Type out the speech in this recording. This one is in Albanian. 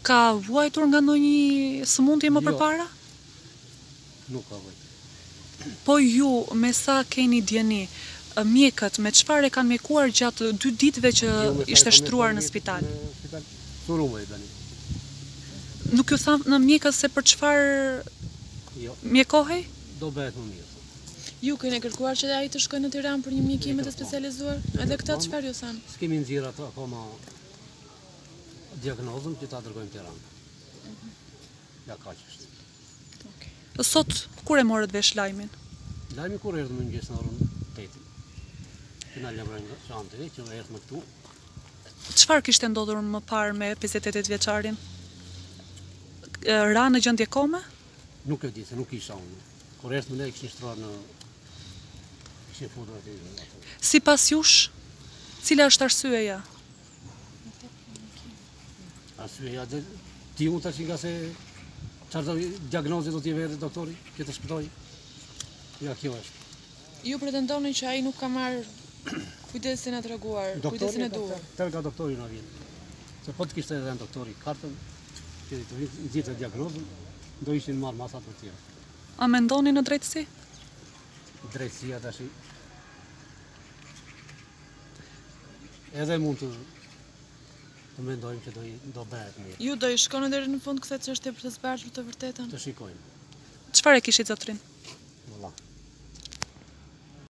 Ka vuajtur nga ndonjë sëmundje më përpara? Nuk ka vuajtur. Po ju, me sa keni djeni, mjekët me çfarë e kanë mjekuar gjatë 2 ditëve që ishte shtruar në spital? Surume i bani. Nuk ju thanë në mjekët se për çfarë Jo, mjekohej? do bëhet më mirë. Ju keni kërkuar që ai të shkojë në Tiranë për një mjekim të specializuar? Edhe këtë çfarë ju thanë? S'kemi nxjerrë ato akoma diagnozën që ta dërgojmë në Tiranë. Ja kaq është. Sot, kur e morët vesh lajmin? Lajmi kur erdhëm në mëngjes në orën 8. Që na lëmërën nga çantëve, që erdhëm këtu. Çfarë kishte ndodhur më parë me 58 vjeçarin? Ra në gjendje kome? Nuk e di, se nuk isha unë. Kur erdhëm ne kishin shtruar në... kishin futur aty. Sipas jush, cila është arsyeja? Arsyeja, ti unë tash nga se çfarë diagnoze do t'i vete doktori që të shpëtoj? Ja, kjo është. Ju pretendoni që ai nuk ka marrë kujdesin e treguar, kujdesin e duhur. Tërë doktori na vjen. Se po të kishte edhe në doktori kartën, që të nxjerrte diagnozën, do ishin marrë masa të tjera. A mendoni në drejtësi? Drejtësia tash edhe mund të mendojmë që do bëhet mirë. Ju do i shkoni deri në fund kësaj çështje për të zbardhur të vërtetën? Të shikojmë. Çfarë e kishit zotrin? Valla.